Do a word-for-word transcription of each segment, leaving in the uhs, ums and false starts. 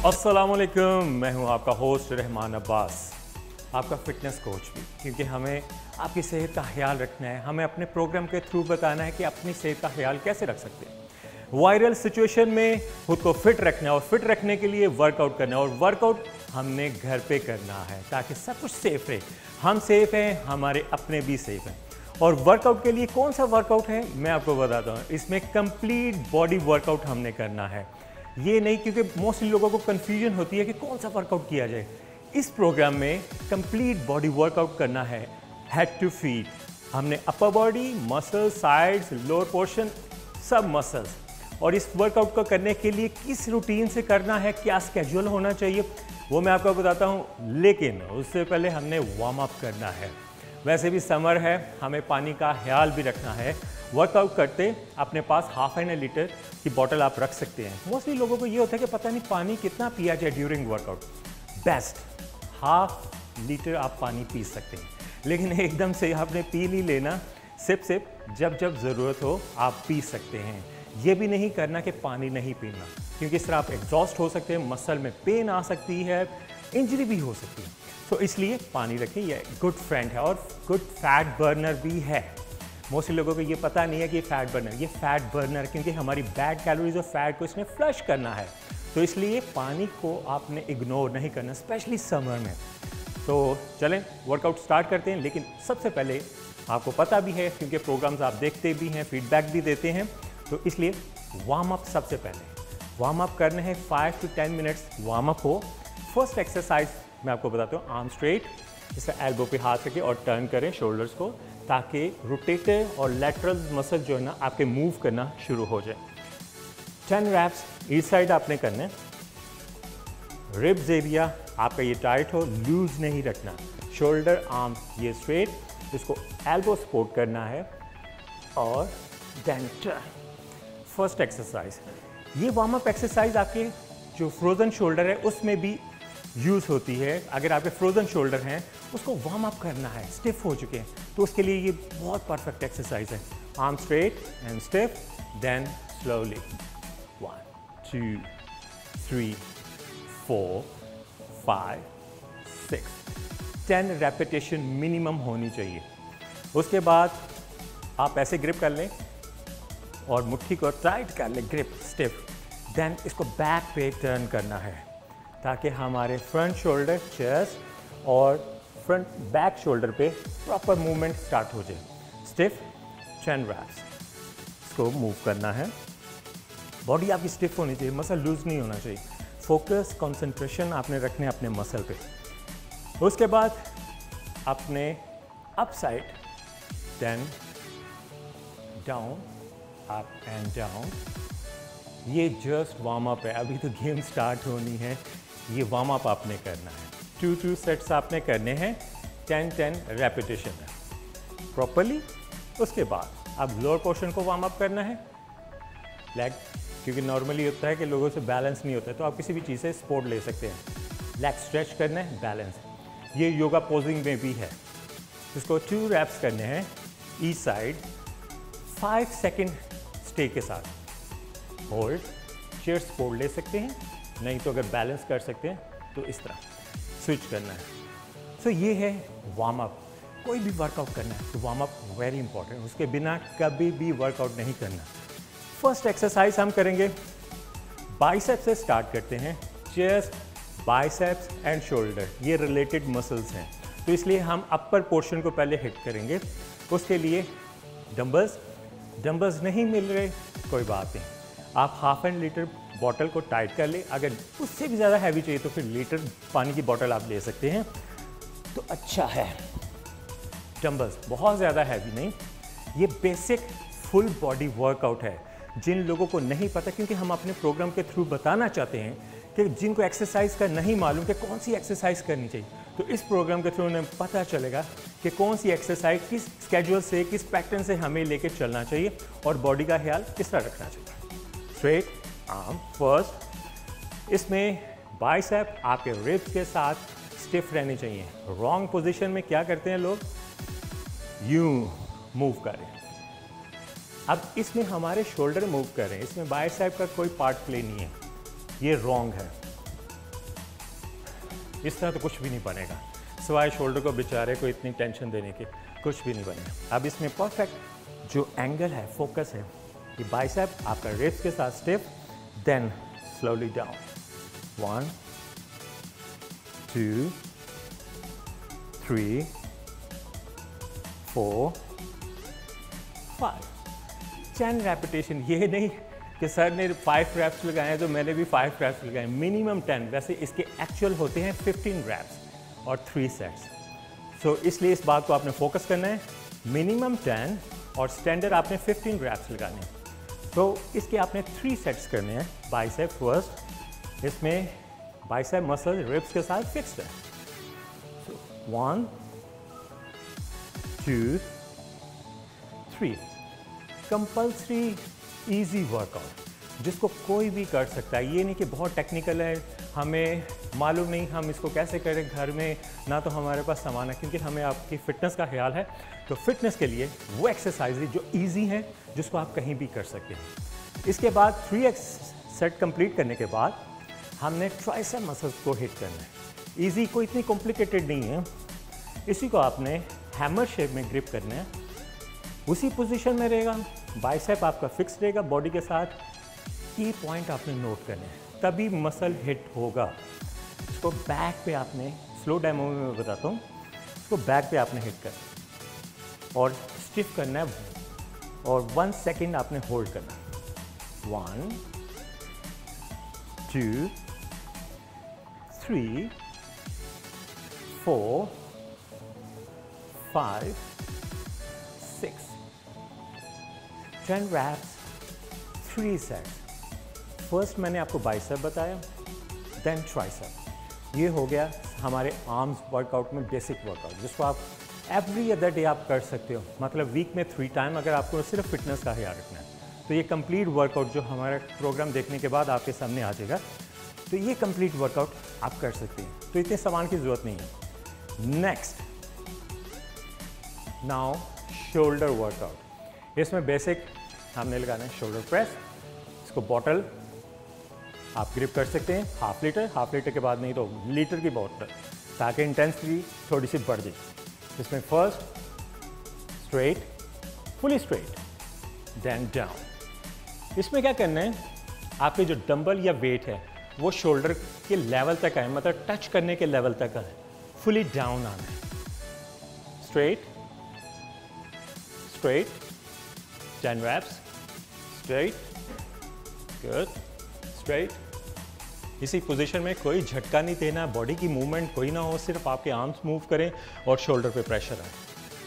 अस्सलामुअलैकुम, मैं हूं आपका होस्ट रहमान अब्बास, आपका फिटनेस कोच भी, क्योंकि हमें आपकी सेहत का ख्याल रखना है। हमें अपने प्रोग्राम के थ्रू बताना है कि अपनी सेहत का ख्याल कैसे रख सकते हैं। वायरल सिचुएशन में खुद को फिट रखना है और फिट रखने के लिए वर्कआउट करना है, और वर्कआउट हमने घर पे करना है ताकि सब कुछ सेफ रहे। हम सेफ हैं, हमारे अपने भी सेफ हैं। और वर्कआउट के लिए कौन सा वर्कआउट है मैं आपको बताता हूँ। इसमें कंप्लीट बॉडी वर्कआउट हमने करना है, ये नहीं, क्योंकि मोस्टली लोगों को कंफ्यूजन होती है कि कौन सा वर्कआउट किया जाए। इस प्रोग्राम में कंप्लीट बॉडी वर्कआउट करना है, हेड टू फीट। हमने upper body, muscles, sides, lower portion, सब मसल्स। और इस वर्कआउट को करने के लिए किस रूटीन से करना है, क्या स्केड्यूल होना चाहिए, वो मैं आपको बताता हूँ। लेकिन उससे पहले हमने वार्म अप करना है। वैसे भी समर है, हमें पानी का ख्याल भी रखना है। वर्कआउट करते अपने पास हाफ एन लीटर की बोतल आप रख सकते हैं। मोस्टली लोगों को ये होता है कि पता नहीं पानी कितना पिया जाए during workout. Best half litre आप पानी पी सकते हैं, लेकिन एकदम से आपने पी नहीं लेना। सिप सिप जब जब ज़रूरत हो आप पी सकते हैं। ये भी नहीं करना कि पानी नहीं पीना, क्योंकि इस तरह आप एग्जॉस्ट हो सकते हैं, मसल में पेन आ सकती है, इंजरी भी हो सकती है। तो इसलिए पानी रखें। ये गुड फ्रेंड है और गुड फैट बर्नर भी है। मोस्टली लोगों को ये पता नहीं है कि फैट बर्नर, ये फैट बर्नर, क्योंकि हमारी बैड कैलोरीज और फैट को इसने फ्लश करना है। तो इसलिए पानी को आपने इग्नोर नहीं करना, स्पेशली समर में। तो चलें वर्कआउट स्टार्ट करते हैं। लेकिन सबसे पहले आपको पता भी है, क्योंकि प्रोग्राम्स आप देखते भी हैं, फीडबैक भी देते हैं, तो इसलिए वार्म अप सबसे पहले वार्म अप करने हैं। Five to ten minutes warm up हो। फर्स्ट एक्सरसाइज मैं आपको बताता हूँ, आर्म स्ट्रेट, इसे एल्बो पे हाथ रखें और टर्न करें शोल्डर्स को, ताकि रोटेटर और लैटरल मसल जो है ना आपके मूव करना शुरू हो जाए। टेन रैप्स इस साइड आपने करने। रिब्स एरिया आपका ये टाइट हो, लूज नहीं रखना। शोल्डर आर्म ये स्ट्रेट, इसको एल्बो सपोर्ट करना है और देन टर्न। फर्स्ट एक्सरसाइज, ये वार्म अप एक्सरसाइज आपके जो फ्रोजन शोल्डर है उसमें भी यूज़ होती है। अगर आपके फ्रोजन शोल्डर हैं उसको वार्म अप करना है, स्टिफ हो चुके हैं, तो उसके लिए ये बहुत परफेक्ट एक्सरसाइज है। Arm straight and stiff, then slowly one two three four five six ten repetition minimum होनी चाहिए। उसके बाद आप ऐसे ग्रिप कर लें और मुट्ठी को टाइट कर लें, ग्रिप स्टिफ। देन इसको बैक पे टर्न करना है, ताकि हमारे फ्रंट शोल्डर, चेस्ट और फ्रंट बैक शोल्डर पे प्रॉपर मूवमेंट स्टार्ट हो जाए। स्टिफ टेन रैप्स, इसको मूव करना है। बॉडी आपकी स्टिफ होनी चाहिए, मसल लूज नहीं होना चाहिए। फोकस, कंसंट्रेशन आपने रखने अपने मसल पे। उसके बाद अपने up side, then down, up and down. ये जस्ट वार्म अप है, अभी तो गेम स्टार्ट होनी है। ये वार्म अप आपने करना है। टू टू सेट्स आपने करने हैं, टेन टेन रेपिटेशन है प्रॉपरली। उसके बाद अब लोअर पोर्शन को वार्म अप करना है। लेग, क्योंकि नॉर्मली होता है कि लोगों से बैलेंस नहीं होता है, तो आप किसी भी चीज़ से सपोर्ट ले सकते हैं। लेग स्ट्रेच करना है, बैलेंस। ये योगा पोजिंग में भी है। इसको टू रैप्स करने हैं each side, five second stay के साथ। होल्ड, चेयर सपोर्ट ले सकते हैं, नहीं तो अगर बैलेंस कर सकते हैं तो इस तरह स्विच करना है। सो so, ये है वार्म अप। कोई भी वर्कआउट करना है तो वार्म अप वेरी इंपॉर्टेंट, उसके बिना कभी भी वर्कआउट नहीं करना। फर्स्ट एक्सरसाइज हम करेंगे बाइसेप्स से स्टार्ट करते हैं। चेस्ट, बाइसेप्स एंड शोल्डर ये रिलेटेड मसल्स हैं, तो इसलिए हम अपर पोर्शन को पहले हिट करेंगे। उसके लिए डंबल्स डंबल्स नहीं मिल रहे कोई बात नहीं, आप हाफ एंड लीटर बॉटल को टाइट कर ले। अगर उससे भी ज़्यादा हैवी चाहिए तो फिर लीटर पानी की बॉटल आप ले सकते हैं, तो अच्छा है। डंबल्स बहुत ज़्यादा हैवी नहीं, ये बेसिक फुल बॉडी वर्कआउट है। जिन लोगों को नहीं पता, क्योंकि हम अपने प्रोग्राम के थ्रू बताना चाहते हैं कि जिनको एक्सरसाइज का नहीं मालूम कि कौन सी एक्सरसाइज करनी चाहिए, तो इस प्रोग्राम के थ्रू उन्हें पता चलेगा कि कौन सी एक्सरसाइज किस स्केड्यूल से, किस पैटर्न से हमें लेकर चलना चाहिए और बॉडी का ख्याल किस तरह रखना चाहिए। स्ट्रेट आर्म फर्स्ट, इसमें बाइसेप आपके रिब्स के साथ स्टिफ रहने चाहिए। रॉन्ग पोजीशन में क्या करते हैं लोग, यूं मूव करें। अब इसमें हमारे शोल्डर मूव कर रहे हैं, इसमें बाइसेप का कोई पार्ट प्ले नहीं है, ये रॉन्ग है। इस तरह तो कुछ भी नहीं बनेगा, सिवाय शोल्डर को बेचारे को इतनी टेंशन देने के कुछ भी नहीं बनेगा। अब इसमें परफेक्ट जो एंगल है, फोकस है, कि बाइसेप आपका रिब्स के साथ stiff, then slowly down, one two three four five, ten repetition. ये नहीं कि सर ने फाइव रैप्स लगाए हैं तो मैंने भी फाइव रैप्स लगाए, मिनिमम टेन। वैसे इसके एक्चुअल होते हैं फिफ्टीन रैप्स और थ्री सेट्स। सो so, इसलिए इस बात को आपने फोकस करना है, मिनिमम टेन और स्टैंडर्ड आपने फिफ्टीन रैप्स लगाने हैं। तो इसके आपने थ्री सेट्स करने हैं। बाइसेप फर्स्ट, इसमें बाइसेप मसल रिब्स के साथ फिक्स्ड है। So one two three, compulsory easy workout जिसको कोई भी कर सकता है। ये नहीं कि बहुत टेक्निकल है, हमें मालूम नहीं हम इसको कैसे करें घर में, ना तो हमारे पास सामान है, क्योंकि हमें आपकी फ़िटनेस का ख्याल है। तो फिटनेस के लिए वो एक्सरसाइज जो इजी हैं, जिसको आप कहीं भी कर सकते हैं। इसके बाद थ्री एक्स सेट कंप्लीट करने के बाद हमने ट्राइसेप मसल्स को हिट करना है। इजी, कोई इतनी कॉम्प्लिकेटेड नहीं है। इसी को आपने हैमर शेप में ग्रिप करना है, उसी पोजीशन में रहेगा, बाइसेप आपका फिक्स रहेगा बॉडी के साथ। की पॉइंट आपने नोट करने हैं, तभी मसल हिट होगा। इसको बैक पे आपने, स्लो डेमो में मैं बताता हूँ, इसको बैक पे आपने हिट करना और स्टिफ करना है और वन सेकेंड आपने होल्ड करना है। One two three four five six, ten reps, three sets. First मैंने आपको बाइसेप बताया, देन ट्राइसेप। ये हो गया हमारे आर्म्स वर्कआउट में बेसिक वर्कआउट, जिसको आप एवरी अदर डे आप कर सकते हो। मतलब वीक में थ्री टाइम, अगर आपको सिर्फ फिटनेस का ख्याल रखना है तो ये कंप्लीट वर्कआउट जो हमारा प्रोग्राम देखने के बाद आपके सामने आ जाएगा, तो ये कंप्लीट वर्कआउट आप कर सकते हैं। तो इतने सामान की ज़रूरत नहीं है। Next, now shoulder workout. इसमें बेसिक हमने लगाना है शोल्डर प्रेस। इसको बॉटल आप ग्रिप कर सकते हैं, हाफ लीटर, हाफ लीटर के बाद नहीं तो लीटर की बॉटल, ताकि इंटेंसिटी थोड़ी सी बढ़ जाए। इसमें first straight, fully straight, then down. इसमें क्या करना है, आपके जो डंबल या वेट है वो शोल्डर के लेवल तक आए, मतलब टच करने के लेवल तक आए, फुली डाउन आना है। Straight straight, ten reps, straight, good, straight. इसी पोजीशन में कोई झटका नहीं देना, बॉडी की मूवमेंट कोई ना हो, सिर्फ आपके आर्म्स मूव करें और शोल्डर पे प्रेशर आए।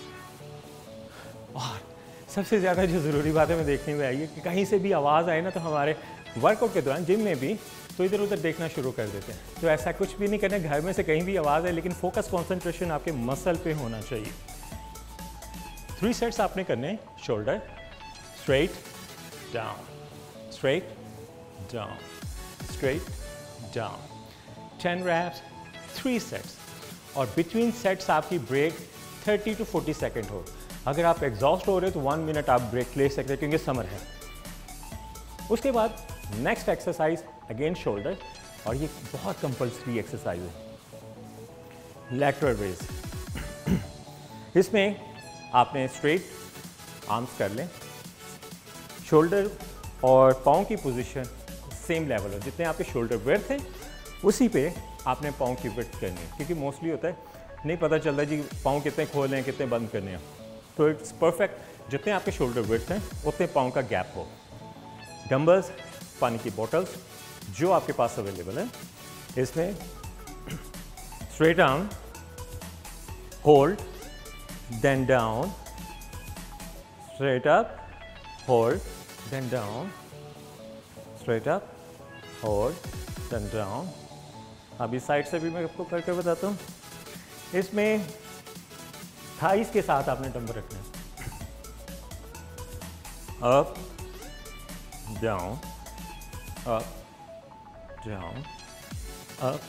और सबसे ज़्यादा जो ज़रूरी बात है मैं देखने में आई है कि कहीं से भी आवाज़ आए ना, तो हमारे वर्कआउट के दौरान जिम में भी तो इधर उधर देखना शुरू कर देते हैं। तो ऐसा कुछ भी नहीं करना, घर में से कहीं भी आवाज़ है, लेकिन फोकस कॉन्सेंट्रेशन आपके मसल पे होना चाहिए। थ्री सेट्स आपने करने, shoulder, straight down, straight down, straight down, ten reps, three sets. और बिटवीन सेट्स आपकी break thirty to forty second हो। अगर आप एग्जॉस्ट हो रहे हो तो वन मिनट आप ब्रेक ले सकते हैं, क्योंकि समर है। उसके बाद नेक्स्ट एक्सरसाइज अगेन शोल्डर, और ये बहुत कंपल्सरी एक्सरसाइज है, लैटरल रेज। इसमें आपने स्ट्रेट आर्म्स कर लें, शोल्डर और पाँव की पोजीशन सेम लेवल हो, जितने आपके शोल्डर विड्थ हैं उसी पे आपने पाँव की विड्थ करनी है, क्योंकि मोस्टली होता है नहीं पता चलता जी पाँव कितने खोलने हैं कितने बंद करने हैं। तो इट्स परफेक्ट, जितने आपके शोल्डर विड्थ हैं उतने पाँव का गैप हो। डंबल्स, पानी की बॉटल्स जो आपके पास अवेलेबल है, इसमें straight arm, hold, then down, straight up, hold, then down, straight up, hold, then down. अब इस साइड से भी मैं आपको करके बताता हूँ। इसमें थाइस के साथ आपने डंबल रखना है, up down, up down, up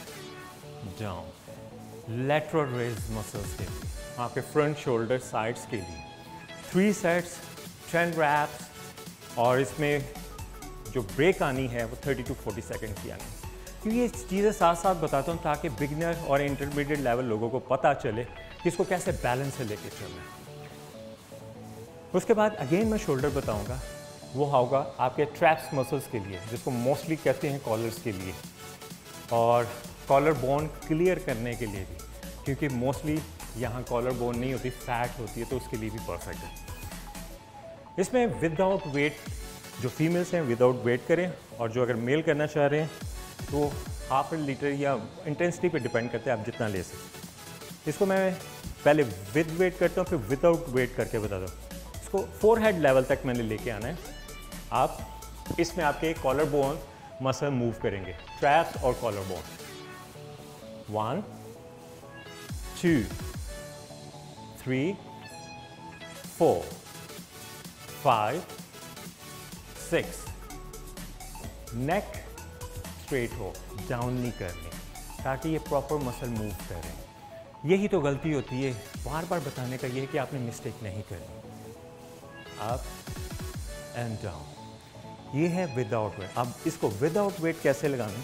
down. Lateral raise muscles के लिए, आपके फ्रंट शोल्डर साइड्स के लिए थ्री सेट्स, टेन रैप्स, और इसमें जो ब्रेक आनी है वो थर्टी टू फोर्टी सेकेंड की आनी है। क्योंकि ये चीज़ें साथ साथ बताता हूँ ताकि बिगिनर और इंटरमीडिएट लेवल लोगों को पता चले कि इसको कैसे बैलेंस से लेके चलना है। उसके बाद अगेन मैं शोल्डर बताऊँगा, वो होगा आपके ट्रैप्स मसल्स के लिए, जिसको मोस्टली कहते हैं कॉलर्स के लिए, और कॉलर बोन क्लियर करने के लिए भी, क्योंकि मोस्टली यहाँ कॉलर बोन नहीं होती, फैट होती है, तो उसके लिए भी परफेक्ट है। इसमें विदाउट वेट, जो फीमेल्स हैं विदाउट वेट करें, और जो अगर मेल करना चाह रहे हैं तो हाफ लीटर या इंटेंसिटी पे डिपेंड करते हैं आप जितना ले सकें। इसको मैं पहले विद वेट करता हूँ, फिर विदाउट वेट करके बताता हूँ। इसको फोर हेड लेवल तक मैंने लेके आना है। आप इसमें आपके कॉलर बोन मसल मूव करेंगे, ट्रैप्स और collar bone. One, two, three, four, five, six. Neck straight हो, डाउन नहीं करनी, ताकि ये प्रॉपर मसल मूव करें। यही तो गलती होती है, बार बार बताने का ये है कि आपने मिस्टेक नहीं करनी। अप एंड डाउन, ये है विदाउट वेट। अब इसको विदाउट वेट कैसे लगाना?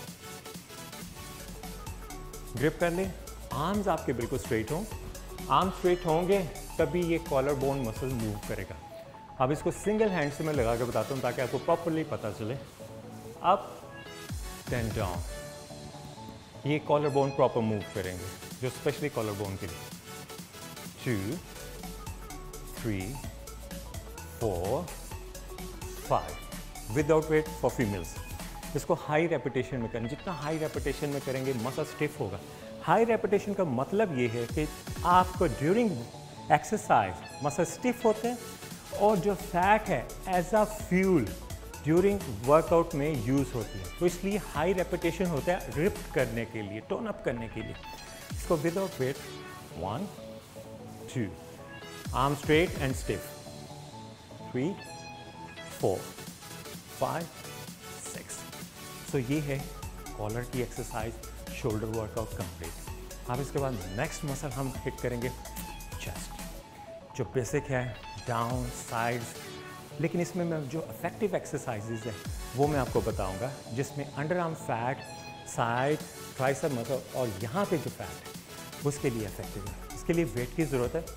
ग्रिप कर ले, आर्म्स आपके बिल्कुल स्ट्रेट हों। आर्म स्ट्रेट होंगे तभी ये कॉलर बोन मसल मूव करेगा। अब इसको सिंगल हैंड से मैं लगा के बताता हूँ ताकि आपको प्रॉपरली पता चले। अप देन डाउन, ये कॉलर बोन प्रॉपर मूव करेंगे, जो स्पेशली कॉलर बोन के लिए। Two, three, four, five, without weight for females. इसको हाई रेपिटेशन में करें, जितना हाई रेपिटेशन में करेंगे मसल स्टिफ होगा। हाई रेपिटेशन का मतलब ये है कि आपको ड्यूरिंग एक्सरसाइज मसल स्टिफ होते हैं, और जो फैट है as a fuel during workout में यूज़ होती है, तो इसलिए हाई रेपिटेशन होता है रिप्ट करने के लिए, टोन अप करने के लिए। इसको without weight, one, two, arm straight and stiff, three, four, five, six. So ये है कॉलर की एक्सरसाइज, शोल्डर वर्कआउट कंप्लीट। अब इसके बाद नेक्स्ट मसल हम हिट करेंगे चेस्ट, जो बेसिक है, डाउन, साइड्स। लेकिन इसमें मैं जो इफेक्टिव एक्सरसाइजेज है वो मैं आपको बताऊंगा, जिसमें under arm fat, side, tricep muscle और यहाँ पे जो फैट है उसके लिए इफेक्टिव है। इसके लिए वेट की ज़रूरत है।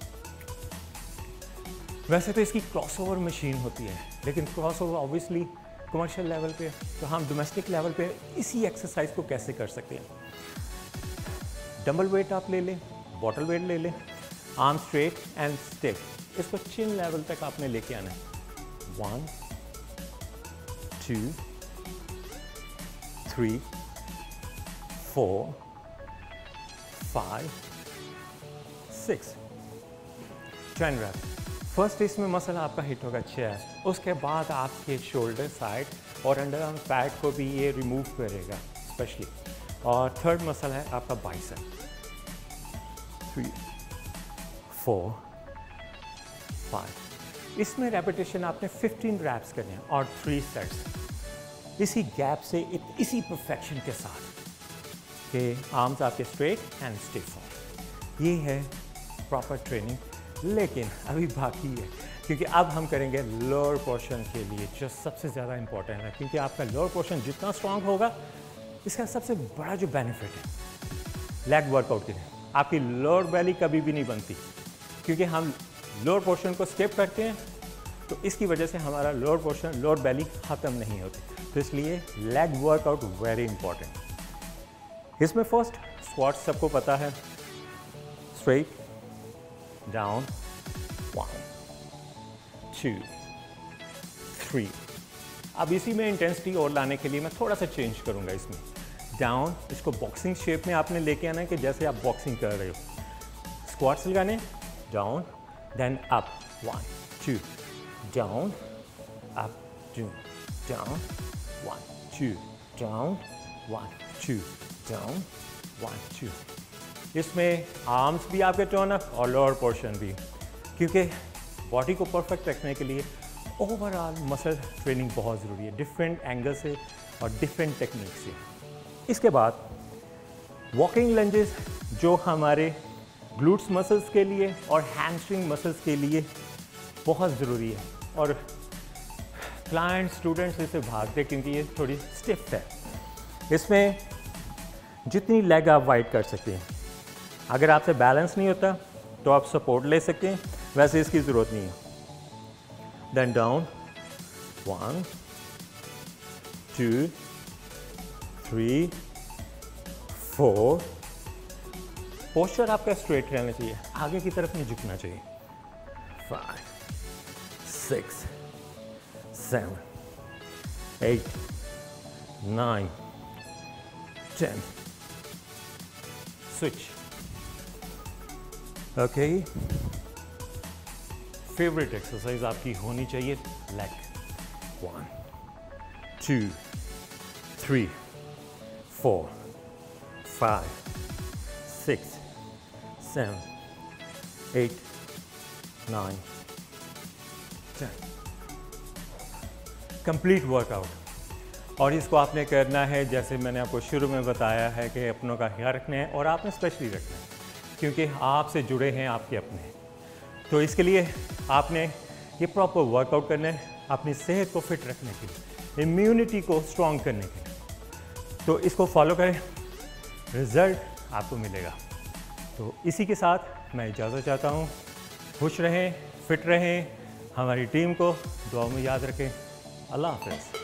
वैसे तो इसकी क्रॉसओवर मशीन होती है, लेकिन क्रॉसओवर ऑब्वियसली कमर्शियल लेवल पे, तो हम डोमेस्टिक लेवल पे इसी एक्सरसाइज को कैसे कर सकते हैं? डंबल वेट आप ले लें, बॉटल वेट ले लें, आर्म स्ट्रेट एंड स्टिफ। इसको चिन लेवल तक आपने लेके आना है। One, two, three, four, five, six. Chain rep. First इसमें मसल आपका हिट होगा चेस्ट, उसके बाद आपके शोल्डर, साइड और अंडर आर्म फैट को भी ये रिमूव करेगा स्पेशली। और थर्ड मसल है आपका बाइसेप। Three, four, five. इसमें रेपिटेशन आपने फिफ्टीन रैप्स करने हैं और थ्री सेट्स। इसी गैप से इत, इसी परफेक्शन के साथ कि आर्म्स आपके स्ट्रेट एंड स्टिफ हों। ये है प्रॉपर ट्रेनिंग। लेकिन अभी बाकी है, क्योंकि अब हम करेंगे लोअर पोर्शन के लिए, जो सबसे ज़्यादा इंपॉर्टेंट है। क्योंकि आपका लोअर पोर्शन जितना स्ट्रांग होगा, इसका सबसे बड़ा जो बेनिफिट है लेग वर्कआउट के लिए, आपकी लोअर बेली कभी भी नहीं बनती। क्योंकि हम लोअर पोर्शन को स्किप करते हैं, तो इसकी वजह से हमारा लोअर पोर्शन, लोअर बेली ख़त्म नहीं होती। तो इसलिए लेग वर्कआउट वेरी इंपॉर्टेंट। इसमें फर्स्ट स्क्वाट सबको पता है, straight down, one, two, three. अब इसी में इंटेंसिटी और लाने के लिए मैं थोड़ा सा चेंज करूंगा। इसमें डाउन, इसको बॉक्सिंग शेप में आपने लेके आना है कि जैसे आप बॉक्सिंग कर रहे हो। स्क्वाट्स लगाने, down then up, one, two, down, up, two, down, one, two, down, one, two, down, one, two. इसमें आर्म्स भी आपके टर्न अप और लोअर पोर्शन भी, क्योंकि बॉडी को परफेक्ट रखने के लिए ओवरऑल मसल ट्रेनिंग बहुत ज़रूरी है, डिफरेंट एंगल से और डिफरेंट टेक्निक से। इसके बाद वॉकिंग लंजेस, जो हमारे ग्लूट्स मसल्स के लिए और हैमस्ट्रिंग मसल्स के लिए बहुत ज़रूरी है, और क्लाइंट स्टूडेंट्स इसे भागते क्योंकि ये थोड़ी स्टिफ है। इसमें जितनी लेग आप वाइड कर सकते हैं। अगर आपसे बैलेंस नहीं होता तो आप सपोर्ट ले सकते हैं, वैसे इसकी ज़रूरत नहीं है। Then down, one two three four. Posture आपका स्ट्रेट रहना चाहिए, आगे की तरफ नहीं झुकना चाहिए। Five six seven eight nine ten. Switch. Okay, favourite exercise आपकी होनी चाहिए leg. One two three four five six seven eight nine ten. Complete workout. और इसको आपने करना है जैसे मैंने आपको शुरू में बताया है कि अपनों का ख्याल रखना है, और आपने स्पेशली रखना है क्योंकि आपसे जुड़े हैं आपके अपने। तो इसके लिए आपने ये प्रॉपर वर्कआउट करना है अपनी सेहत को फिट रखने के लिए, इम्यूनिटी को स्ट्रॉन्ग करने के लिए। तो इसको फॉलो करें, रिजल्ट आपको मिलेगा। तो इसी के साथ मैं इजाज़त चाहता हूँ। खुश रहें, फिट रहें, हमारी टीम को दुआ में याद रखें। अल्लाह हाफ़िज़।